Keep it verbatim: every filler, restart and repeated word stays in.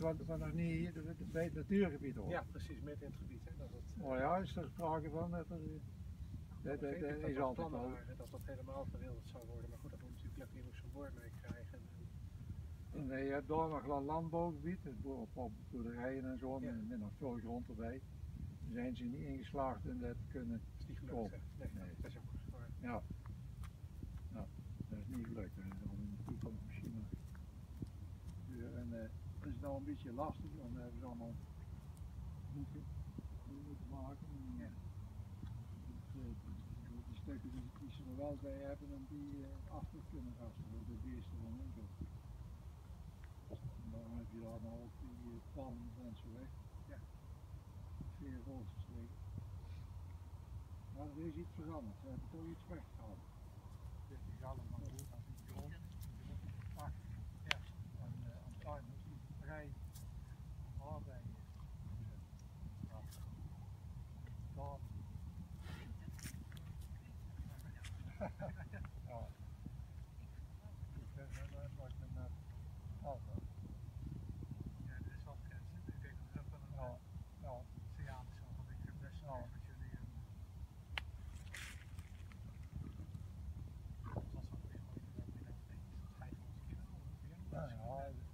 wat, wat nog niet bij het natuurgebied hoort. Ja, precies, met in het gebied. Hè, dat het, Oh ja, is er sprake van dat er... Dat, dat, dat is altijd wel. Dat dat helemaal verwilderd zou worden, maar goed, dat moet natuurlijk hier ook zo'n boord mee krijgen. En, en je hebt daar nog wel landbouwgebied, op, op boerderijen en zo, ja. met, met nog veel grond erbij. Daar zijn ze niet ingeslaagd in dat te kunnen. Dat is niet gelukt, hè? Nee, nee, dat is jammer. Maar... Ja. ja, dat is niet gelukt. Dat is al in de toekomst misschien nog. En uh, dat is nou een beetje lastig, want dan hebben ze allemaal moeten, moeten maken. En, ja. De stukken die, die ze er wel bij hebben en die uh, achter kunnen gasten, de beesten van hun ook. En dan heb je daar nou ook die uh, palmen en zo weg. Ja. Vier roosters weg. Maar er is iets veranderd, ze hebben toch iets weggehaald. Dit is allemaal goed aan die grond. Ja. En uh, aan het eind moet die vrij arbeiden. Ja. Daar. Ja. Ik zeg dat wordt een auto. Ja, dat is wel grens. Ik denk dat het ook wel een ja. Ja. signaal is, want ik heb best wel met jullie een... Dat was wel weer gewoon een schijf van ons keer. Ja, ja.